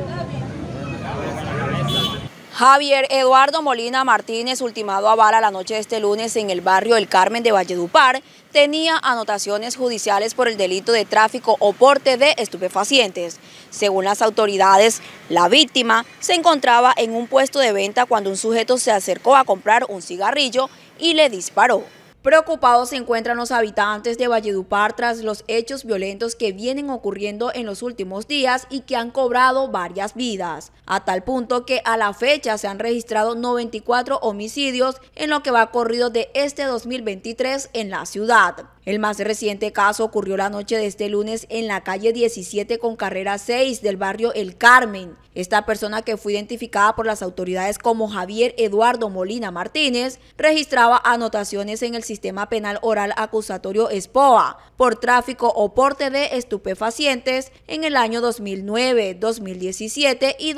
Javier Eduardo Molina Martínez, ultimado a bala la noche de este lunes en el barrio El Carmen de Valledupar, tenía anotaciones judiciales por el delito de tráfico o porte de estupefacientes. Según las autoridades, la víctima se encontraba en un puesto de venta cuando un sujeto se acercó a comprar un cigarrillo y le disparó. Preocupados se encuentran los habitantes de Valledupar tras los hechos violentos que vienen ocurriendo en los últimos días y que han cobrado varias vidas, a tal punto que a la fecha se han registrado 94 homicidios en lo que va corrido de este 2023 en la ciudad. El más reciente caso ocurrió la noche de este lunes en la calle 17 con carrera 6 del barrio El Carmen. Esta persona, que fue identificada por las autoridades como Javier Eduardo Molina Martínez, registraba anotaciones en el Sistema Penal Oral Acusatorio SPOA por tráfico o porte de estupefacientes en el año 2009, 2017 y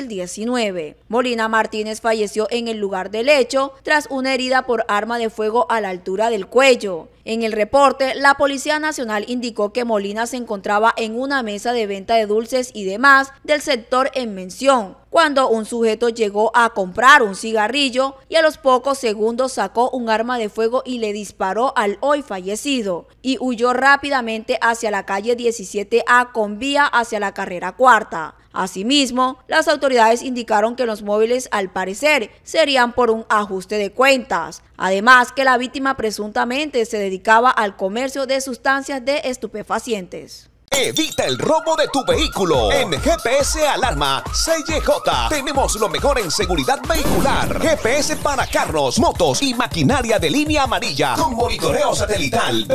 2019. Molina Martínez falleció en el lugar del hecho tras una herida por arma de fuego a la altura del cuello. En el reporte, la Policía Nacional indicó que Molina se encontraba en una mesa de venta de dulces y demás del sector en mención, cuando un sujeto llegó a comprar un cigarrillo y a los pocos segundos sacó un arma de fuego y le disparó al hoy fallecido y huyó rápidamente hacia la calle 17A con vía hacia la carrera cuarta. Asimismo, las autoridades indicaron que los móviles al parecer serían por un ajuste de cuentas. Además, que la víctima presuntamente se dedicaba al comercio de sustancias de estupefacientes. Evita el robo de tu vehículo. En GPS Alarma CJ tenemos lo mejor en seguridad vehicular. GPS para carros, motos y maquinaria de línea amarilla con monitoreo satelital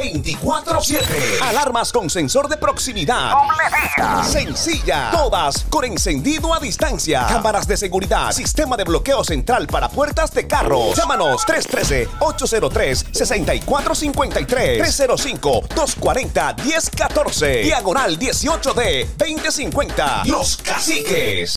24/7. Alarmas con sensor de proximidad. Sencilla. Todas con encendido a distancia. Cámaras de seguridad. Sistema de bloqueo central para puertas de carros. Llámanos 313-803-6453. 305-240-1014. Diagonal 18D 2050. Los Caciques.